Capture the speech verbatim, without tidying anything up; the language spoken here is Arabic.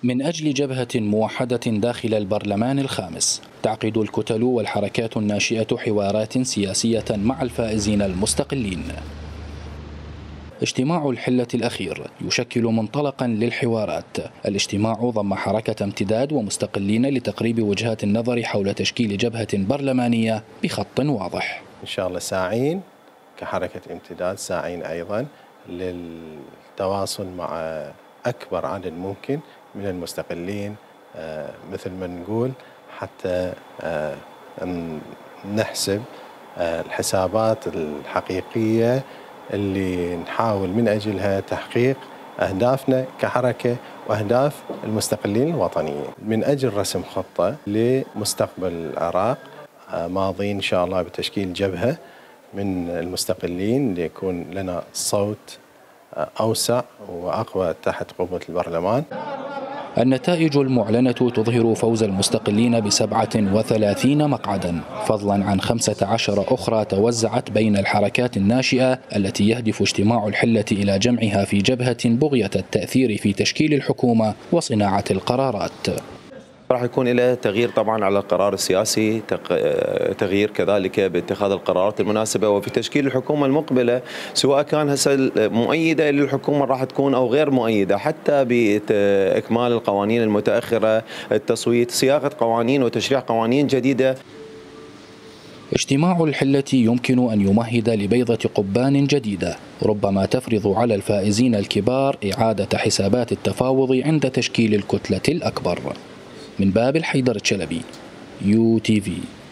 من أجل جبهة موحدة داخل البرلمان الخامس، تعقد الكتل والحركات الناشئة حوارات سياسية مع الفائزين المستقلين. اجتماع الحلة الأخير يشكل منطلقا للحوارات. الاجتماع ضم حركة امتداد ومستقلين لتقريب وجهات النظر حول تشكيل جبهة برلمانية بخط واضح. إن شاء الله ساعين كحركة امتداد، ساعين أيضا للتواصل مع أكبر عدد ممكن من المستقلين، مثل ما نقول حتى نحسب الحسابات الحقيقية اللي نحاول من أجلها تحقيق أهدافنا كحركة وأهداف المستقلين الوطنيين، من أجل رسم خطة لمستقبل العراق. ماضين إن شاء الله بتشكيل جبهة من المستقلين ليكون لنا صوت أوسع وأقوى تحت قبة البرلمان. النتائج المعلنة تظهر فوز المستقلين بسبعة وثلاثين مقعدا، فضلا عن خمسة عشر أخرى توزعت بين الحركات الناشئة التي يهدف اجتماع الحلة إلى جمعها في جبهة بغية التأثير في تشكيل الحكومة وصناعة القرارات. راح يكون له تغيير طبعا على القرار السياسي، تغيير كذلك باتخاذ القرارات المناسبة وفي تشكيل الحكومة المقبلة، سواء كان هسه مؤيدة للحكومة راح تكون أو غير مؤيدة، حتى بإكمال القوانين المتأخرة، التصويت، صياغة قوانين وتشريع قوانين جديدة. اجتماع الحلة يمكن أن يمهد لبيضة قبان جديدة، ربما تفرض على الفائزين الكبار إعادة حسابات التفاوض عند تشكيل الكتلة الأكبر. من باب الحيدر الشلبي، يو تي في.